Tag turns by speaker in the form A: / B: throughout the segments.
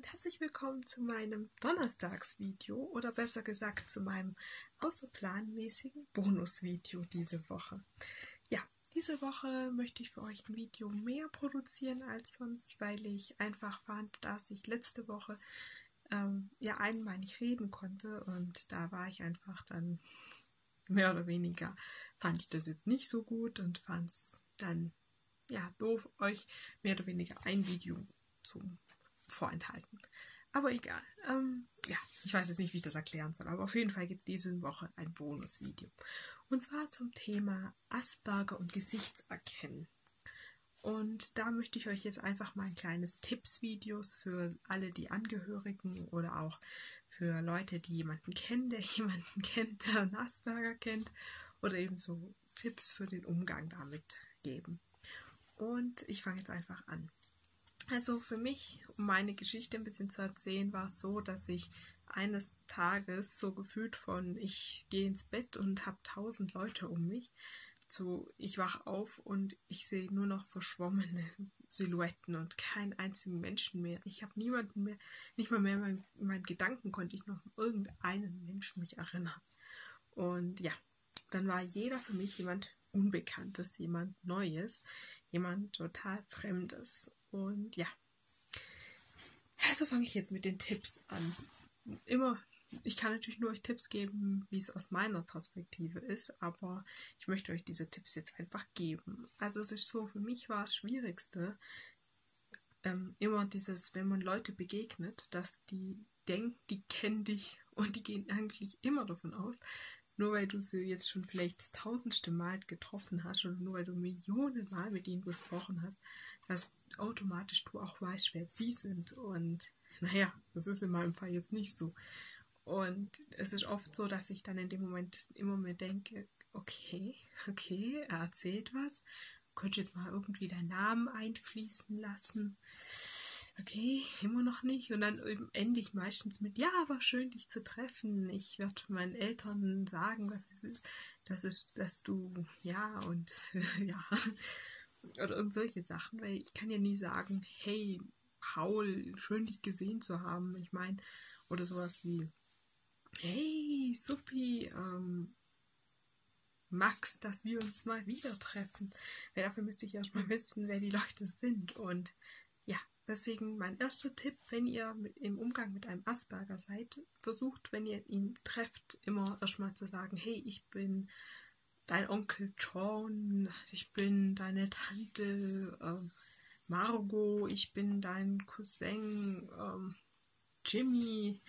A: herzlich willkommen zu meinem Donnerstagsvideo oder besser gesagt zu meinem außerplanmäßigen Bonusvideo diese Woche. Ja, diese Woche möchte ich für euch ein Video mehr produzieren als sonst, weil ich einfach fand, dass ich letzte Woche einmal nicht reden konnte und da war ich einfach dann mehr oder weniger, fand ich das jetzt nicht so gut und fand es dann doof, euch mehr oder weniger ein Video zu vorenthalten. Aber egal. Ich weiß jetzt nicht, wie ich das erklären soll, aber auf jeden Fall gibt es diese Woche ein Bonusvideo. Und zwar zum Thema Asperger und Gesichtserkennen. Und da möchte ich euch jetzt einfach mal ein kleines Tipps-Videos für alle die Angehörigen oder auch für Leute, die jemanden kennen, der jemanden kennt, der einen Asperger kennt, oder eben so Tipps für den Umgang damit geben. Und ich fange jetzt einfach an. Also für mich, um meine Geschichte ein bisschen zu erzählen, war es so, dass ich eines Tages so gefühlt von ich gehe ins Bett und habe 1000 Leute um mich, zu ich wach auf und ich sehe nur noch verschwommene Silhouetten und keinen einzigen Menschen mehr. Ich habe niemanden mehr, nicht mal mehr in meinen Gedanken konnte ich noch an irgendeinen Menschen mich erinnern. Und ja, dann war jeder für mich jemand Unbekanntes, jemand Neues, jemand total Fremdes. Und ja, also fange ich jetzt mit den Tipps an. Ich kann natürlich nur euch Tipps geben, wie es aus meiner Perspektive ist, aber ich möchte euch diese Tipps jetzt einfach geben. Also es ist so, für mich war das Schwierigste, immer dieses, wenn man Leute begegnet, dass die denken, die kennen dich und die gehen eigentlich immer davon aus, nur weil du sie jetzt schon vielleicht das 1000. Mal getroffen hast oder nur weil du Millionen Mal mit ihnen gesprochen hast, dass automatisch du auch weißt, wer sie sind. Und naja, das ist in meinem Fall jetzt nicht so. Und es ist oft so, dass ich dann in dem Moment immer mir denke, okay, er erzählt was, könnte jetzt mal irgendwie deinen Namen einfließen lassen. Okay, immer noch nicht. Und dann ende ich meistens mit, ja, war schön, dich zu treffen. Ich werde meinen Eltern sagen, was es ist. Das ist, dass du, ja, und ja. Oder irgend solche Sachen. Weil ich kann ja nie sagen, hey, Paul, schön, dich gesehen zu haben. Ich meine, oder sowas wie, hey, Suppi, Max, dass wir uns mal wieder treffen. Weil dafür müsste ich erst mal wissen, wer die Leute sind. Und ja, deswegen mein erster Tipp, wenn ihr im Umgang mit einem Asperger seid, versucht, wenn ihr ihn trefft, immer erstmal zu sagen, hey, ich bin dein Onkel John, ich bin deine Tante Margot, ich bin dein Cousin Jimmy,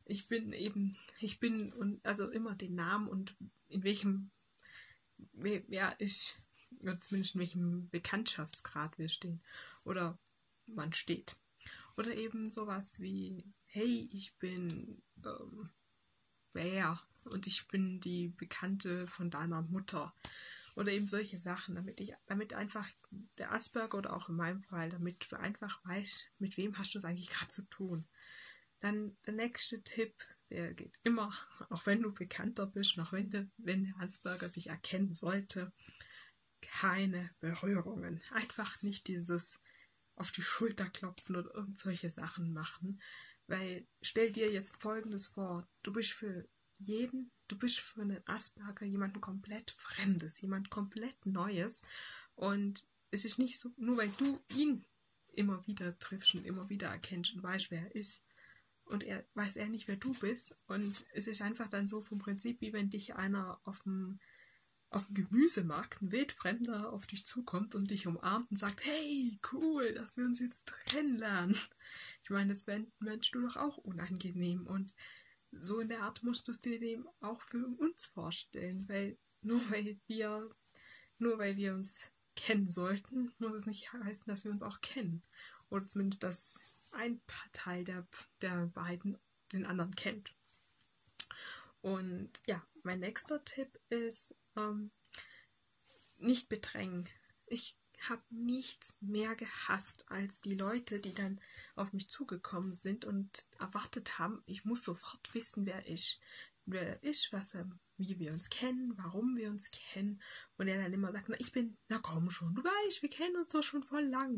A: und also immer den Namen und in welchem, wer ich, oder zumindest in welchem Bekanntschaftsgrad wir stehen oder man steht. Oder eben sowas wie, hey, ich bin Bär und ich bin die Bekannte von deiner Mutter. Oder eben solche Sachen, damit einfach der Asperger oder auch in meinem Fall, damit du einfach weißt, mit wem hast du es eigentlich gerade zu tun. Dann der nächste Tipp, der geht immer, auch wenn du bekannter bist, auch wenn der Asperger dich erkennen sollte, keine Berührungen. Einfach nicht dieses auf die Schulter klopfen oder irgend solche Sachen machen. Weil stell dir jetzt Folgendes vor, du bist für einen Asperger jemanden komplett Fremdes, jemand komplett Neues und es ist nicht so, nur weil du ihn immer wieder triffst und immer wieder erkennst und weißt, wer er ist und weiß er nicht, wer du bist und es ist einfach dann so vom Prinzip, wie wenn dich einer auf dem Gemüsemarkt ein Wildfremder auf dich zukommt und dich umarmt und sagt, hey, cool, dass wir uns jetzt kennenlernen. Ich meine, das fändest du doch auch unangenehm. Und so in der Art musst du es dir dem auch für uns vorstellen. Weil nur weil wir uns kennen sollten, muss es nicht heißen, dass wir uns auch kennen. Oder zumindest, dass ein Teil der beiden den anderen kennt. Und ja, mein nächster Tipp ist, nicht bedrängen. Ich habe nichts mehr gehasst als die Leute, die dann auf mich zugekommen sind und erwartet haben, ich muss sofort wissen, wer er ist, wie wir uns kennen, warum wir uns kennen. Und er dann immer sagt, na komm schon, du weißt, wir kennen uns doch schon voll lang.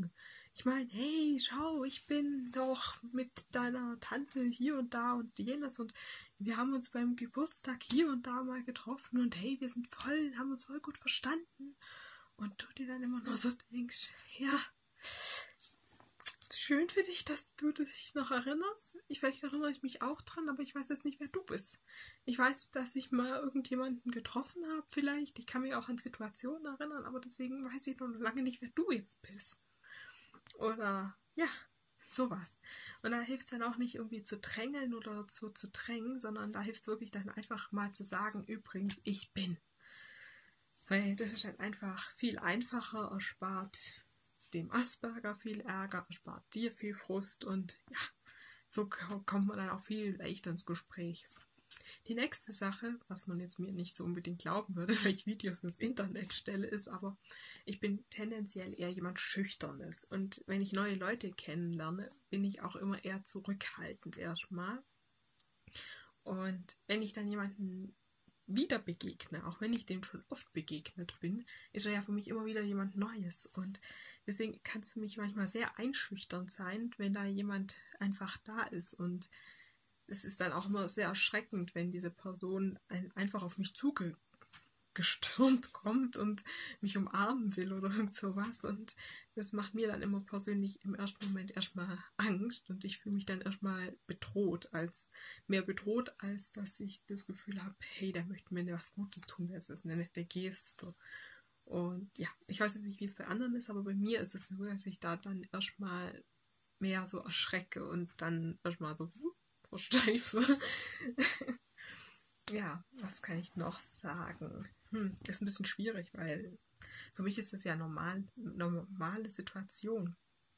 A: Ich meine, hey, schau, ich bin doch mit deiner Tante hier und da und jenes und wir haben uns beim Geburtstag hier und da mal getroffen und hey, wir sind voll, haben uns voll gut verstanden. Und du dir dann immer nur so denkst, ja, schön für dich, dass du dich noch erinnerst. Vielleicht erinnere ich mich auch dran, aber ich weiß jetzt nicht, wer du bist. Ich weiß, dass ich mal irgendjemanden getroffen habe, vielleicht. Ich kann mich auch an Situationen erinnern, aber deswegen weiß ich noch lange nicht, wer du jetzt bist. Oder, ja, sowas. Und da hilft es dann auch nicht irgendwie zu drängeln oder zu drängen, sondern da hilft es wirklich dann einfach mal zu sagen, übrigens, ich bin. Weil das ist dann einfach viel einfacher, erspart dem Asperger viel Ärger, erspart dir viel Frust und ja, so kommt man dann auch viel leichter ins Gespräch. Die nächste Sache, was man jetzt mir nicht so unbedingt glauben würde, weil ich Videos ins Internet stelle, ist aber, ich bin tendenziell eher jemand Schüchternes. Und wenn ich neue Leute kennenlerne, bin ich auch immer eher zurückhaltend erstmal. Und wenn ich dann jemanden wieder begegne, auch wenn ich dem schon oft begegnet bin, ist er ja für mich immer wieder jemand Neues. Und deswegen kann es für mich manchmal sehr einschüchternd sein, wenn da jemand einfach da ist. Und es ist dann auch immer sehr erschreckend, wenn diese Person einfach auf mich zugestürmt kommt und mich umarmen will oder irgend sowas. Und das macht mir dann immer persönlich im ersten Moment erstmal Angst und ich fühle mich dann erstmal mehr bedroht, als dass ich das Gefühl habe, hey, der möchte mir was Gutes tun, das ist eine nette Geste. Und ja, ich weiß nicht, wie es bei anderen ist, aber bei mir ist es so, dass ich da dann erstmal mehr so erschrecke und dann erstmal so versteife. Ja, was kann ich noch sagen? Ist ein bisschen schwierig, weil für mich ist das ja normale Situation.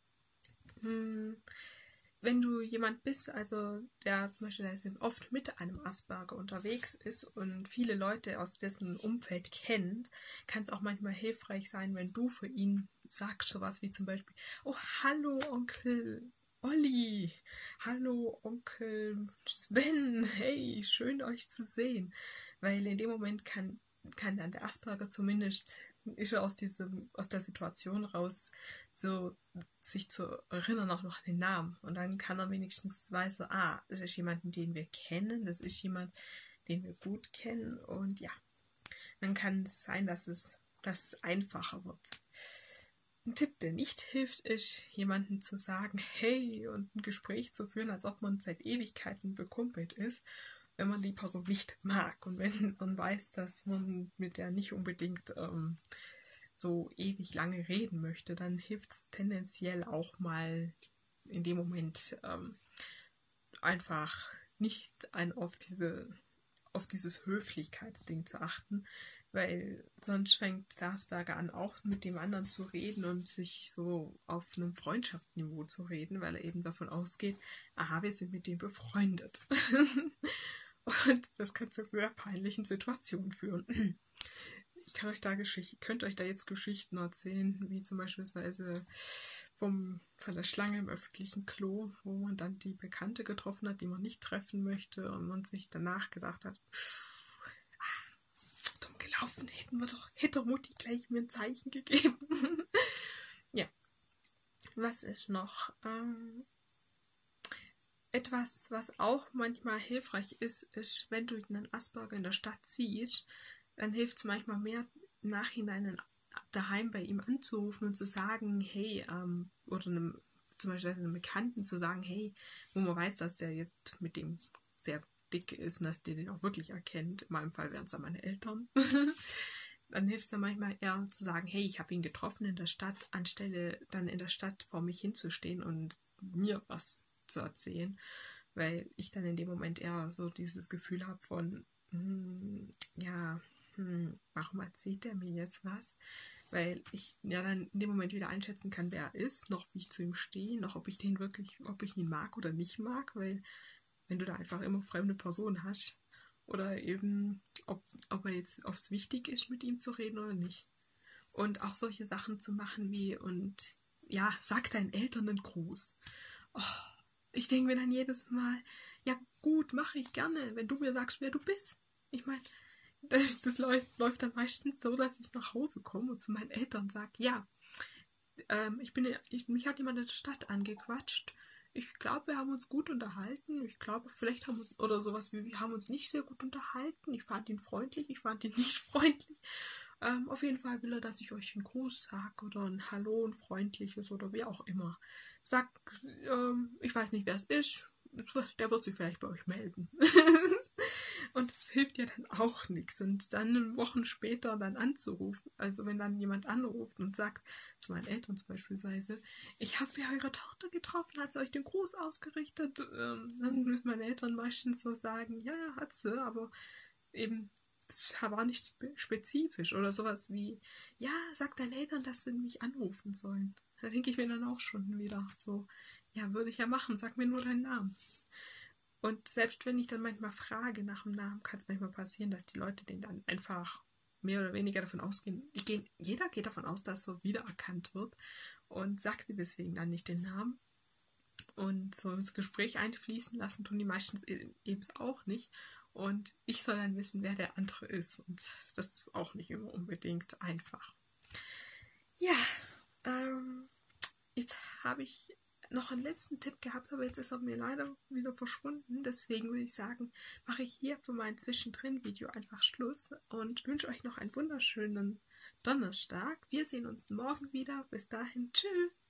A: Wenn du jemand bist, also der zum Beispiel oft mit einem Asperger unterwegs ist und viele Leute aus dessen Umfeld kennt, kann es auch manchmal hilfreich sein, wenn du für ihn sagst sowas wie zum Beispiel, oh, hallo Onkel Olli, hallo Onkel Sven, hey, schön euch zu sehen. Weil in dem Moment kann dann der Asperger zumindest, ist er aus der Situation raus, so sich zu erinnern auch noch an den Namen. Und dann kann er wenigstens weiß, das ist jemand, den wir kennen, das ist jemand, den wir gut kennen. Und ja, dann kann es sein, dass es einfacher wird. Ein Tipp, der nicht hilft, ist, jemandem zu sagen, hey, und ein Gespräch zu führen, als ob man seit Ewigkeiten bekumpelt ist, wenn man die Person nicht mag und wenn man weiß, dass man mit der nicht unbedingt so ewig lange reden möchte, dann hilft es tendenziell auch mal in dem Moment einfach nicht auf dieses Höflichkeitsding zu achten, weil sonst fängt der Asperger an, auch mit dem anderen zu reden und sich so auf einem Freundschaftsniveau zu reden, weil er eben davon ausgeht, wir sind mit dem befreundet. Und das kann zu sehr peinlichen Situationen führen. Ich könnte euch da jetzt Geschichten erzählen, wie zum Beispiel von der Schlange im öffentlichen Klo, wo man dann die Bekannte getroffen hat, die man nicht treffen möchte und man sich danach gedacht hat, dumm gelaufen, hätte Mutti gleich mir ein Zeichen gegeben. Ja. Was ist noch? Etwas, was auch manchmal hilfreich ist, wenn du einen Asperger in der Stadt siehst, dann hilft es manchmal mehr im Nachhinein daheim bei ihm anzurufen und zu sagen, hey, oder zum Beispiel einem Bekannten zu sagen, hey, wo man weiß, dass der jetzt mit dem sehr dick ist und dass der den auch wirklich erkennt. In meinem Fall wären es dann meine Eltern. Dann hilft es dann manchmal eher zu sagen, hey, ich habe ihn getroffen in der Stadt, anstelle dann in der Stadt vor mich hinzustehen und mir was zu erzählen, weil ich dann in dem Moment eher so dieses Gefühl habe von, warum erzählt der mir jetzt was? Weil ich ja dann in dem Moment wieder einschätzen kann, wer er ist, noch wie ich zu ihm stehe, noch ob ich ihn mag oder nicht mag, weil wenn du da einfach immer fremde Personen hast oder eben ob es wichtig ist, mit ihm zu reden oder nicht. Und auch solche Sachen zu machen wie, und ja, sag deinen Eltern einen Gruß. Oh, ich denke mir dann jedes Mal, ja gut, mache ich gerne, wenn du mir sagst, wer du bist. Ich meine, das läuft dann meistens so, dass ich nach Hause komme und zu meinen Eltern sage, ja, mich hat jemand in der Stadt angequatscht. Ich glaube, wir haben uns gut unterhalten. Ich glaube, vielleicht haben wir uns, oder sowas wie, wir haben uns nicht sehr gut unterhalten. Ich fand ihn freundlich, ich fand ihn nicht freundlich. Auf jeden Fall will er, dass ich euch einen Gruß sage oder ein Hallo, ein freundliches oder wie auch immer. Sagt, ich weiß nicht, wer es ist. Der wird sich vielleicht bei euch melden. Und das hilft ja dann auch nichts. Und dann Wochen später dann anzurufen, also wenn dann jemand anruft und sagt, zu meinen Eltern zum Beispiel, ich habe ja eure Tochter getroffen, hat sie euch den Gruß ausgerichtet, dann müssen meine Eltern meistens so sagen, ja, hat sie, aber eben, es war nicht spezifisch oder sowas wie, ja, sag deinen Eltern, dass sie mich anrufen sollen. Da denke ich mir dann auch schon wieder so, ja, würde ich ja machen, sag mir nur deinen Namen. Und selbst wenn ich dann manchmal frage nach dem Namen, kann es manchmal passieren, dass die Leute den dann einfach mehr oder weniger davon ausgehen. Jeder geht davon aus, dass so wiedererkannt wird und sagt mir deswegen dann nicht den Namen. Und so ins Gespräch einfließen lassen tun die meistens eben auch nicht. Und ich soll dann wissen, wer der andere ist. Und das ist auch nicht immer unbedingt einfach. Ja, jetzt habe ich noch einen letzten Tipp gehabt, aber jetzt ist er mir leider wieder verschwunden. Deswegen würde ich sagen, mache ich hier für mein Zwischendrin-Video einfach Schluss und wünsche euch noch einen wunderschönen Donnerstag. Wir sehen uns morgen wieder. Bis dahin, tschüss.